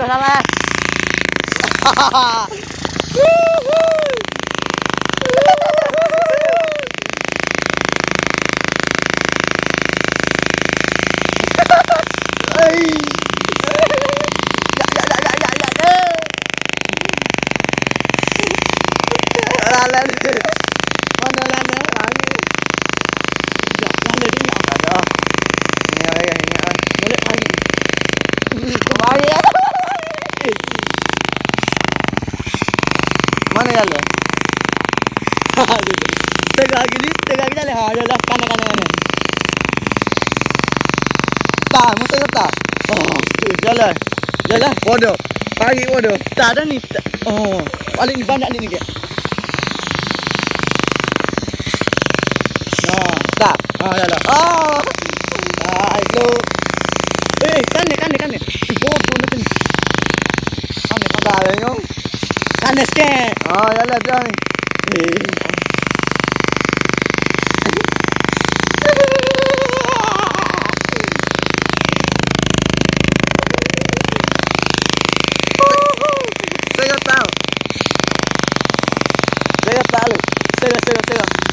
sama. Lalan. Mana lana? Lana dia nak. Ada. Ini ayah, ini ayah. Balik lagi. Kembali ya. Mana ya le? Tegak gini jalan. Ha, dah kanan. Tak, musa tak. Oh, Jalan. jalan. Bodoh. Pagi bodoh. Tak ada ni. Oh, paling ni banyak ni ke? Nah, Tak. jalan. Ah. Itu. Kan ni. Bodoh ni. Tak ada nyong. Kan sikit. Ah, jalan dah ni. Saya tahu. Sega.